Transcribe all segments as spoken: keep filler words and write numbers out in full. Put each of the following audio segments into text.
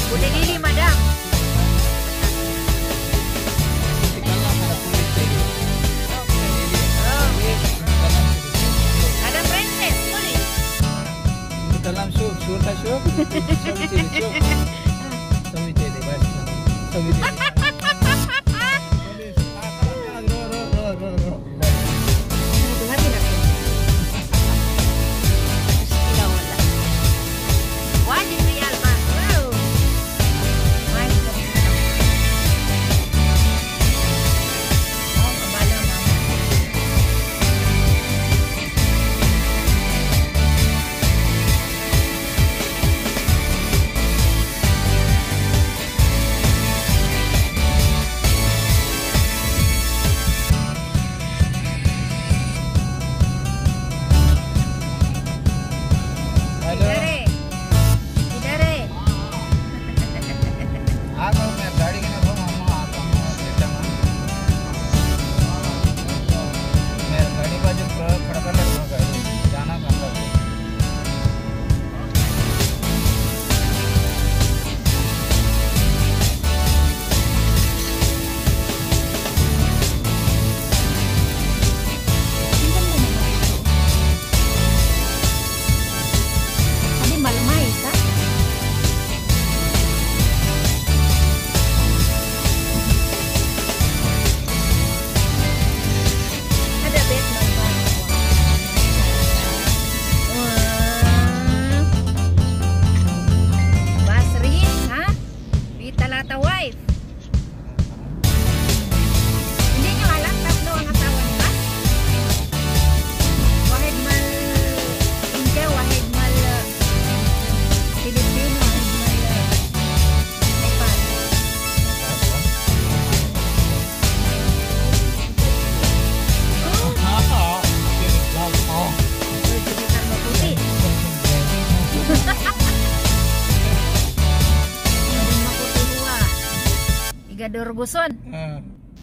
Kulit lili, madam. Ada princess, boleh. Dalam sup, sup tak sup? Sup cili sup. Sup cili, bas. Sup cili. Gador guson. Hmm.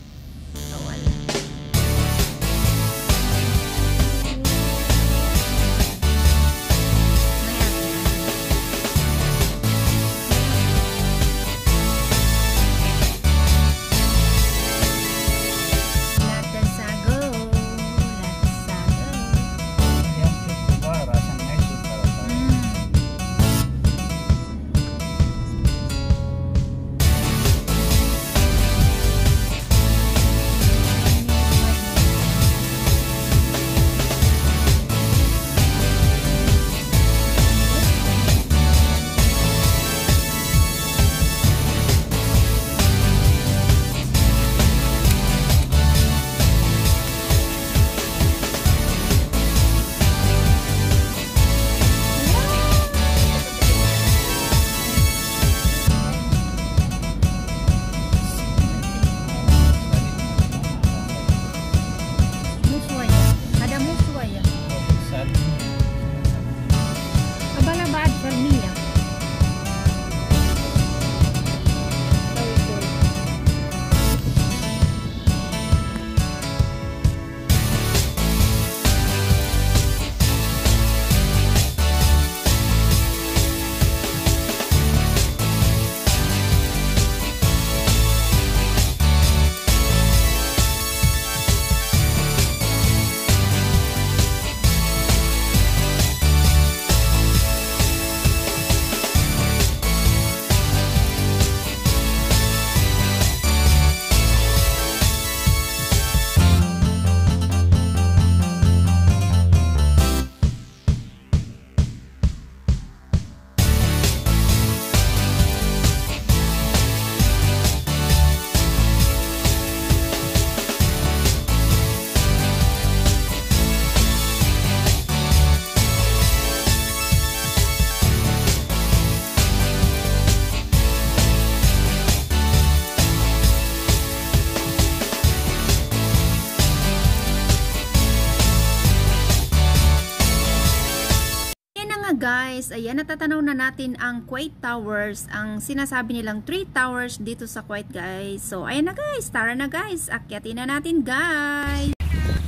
Guys, ayan, natatanaw na natin ang Kuwait Towers, ang sinasabi nilang three towers dito sa Kuwait, guys. So ayan na guys, tara na guys, akyatin na natin guys.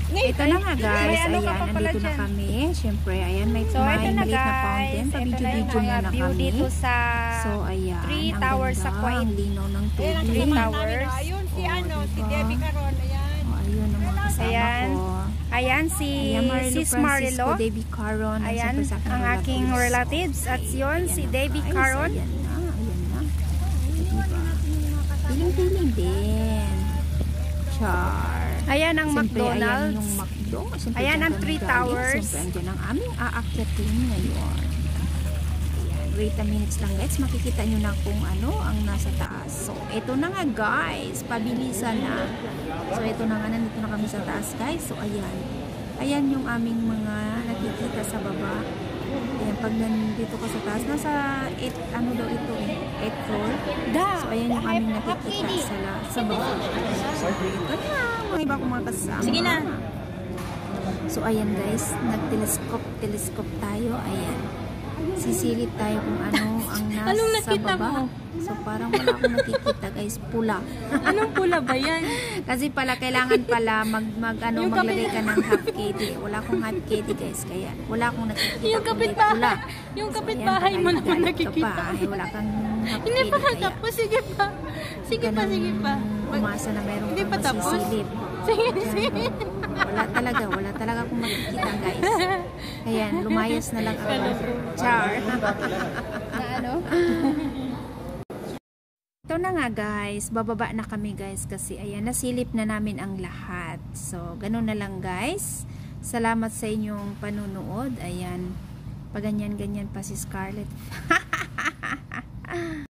Ito na nga guys, may ano ka ayan, pa pala nandito na dyan. kami. Siyempre, ayan, may, So, may ito na maliit na fountain. guys. Ito na yung Pabidyo-bidyo mga na view kami. dito sa So, ayan, three ang towers sa ganda, Kuwait. ang linaw ng Three tubig. towers. Ayun si Oh, ano, si diba? Debbie Caron, ayan. Oh, ayun ang mga kasama Ayan. ko. Ayan si Ayan, Marilo Sis Francisco, Marilo. Debbie Caron. Ayan, siyempre sa aking ang aking relatives. At Okay, yun, ayan si na, Debbie guys. Caron. Ayan na, ayan na. Diba? Piling-piling din. Char. Ayan ang Siyempre, ayan McDonald's. yung McDo. Siyempre, Ayan dyan ang kami three galing. towers. Siyempre, andyan ang aming aakyatin ngayon. Ayan, wait a minutes lang guys. Makikita nyo na kung ano ang nasa taas. So, ito na nga guys. Pabilisan na. So, ito na nga. Nandito na kami sa taas guys. So, ayan. Ayan yung aming mga nakikita sa baba. Ayan, pag nandito ka sa taas, nasa eighth, ano daw ito eh, eighth floor. So, ayan yung aming nakikita sa, sa baba. So, ito na, mga iba kong mga kasama. Sige na. So, ayan guys, nag-telescope, telescope tayo, ayan. Sisilip tayo kung ano ang nasa Anong nakita baba. mo? So, parang wala akong nakikita guys, pula. Anong pula ba yan? Kasi pala, kailangan pala mag, mag ano, Yung maglagay kapit- ka ng half K D. Wala akong half K D guys, kaya wala akong nakikita. Yung kundi kapitbahay, pula. yung So, kapitbahay ayan, mo pala, naman galit ka nakikita. pa, ay, wala kang half Hindi K D, pa kaya tapos, sige pa. Sige pa, ganun sige pa. umasa na meron Hindi kang pa tapos? masisilip. Sige, Ayan, sige. oh. Wala talaga, wala talaga akong makikita guys. Ayan, lumayas na lang ako. Char. Na ano? Ito na nga guys, bababa na kami guys kasi ayan, nasilip na namin ang lahat. So, ganun na lang guys. Salamat sa inyong panunood. Ayan, paganyan-ganyan pa si Scarlett.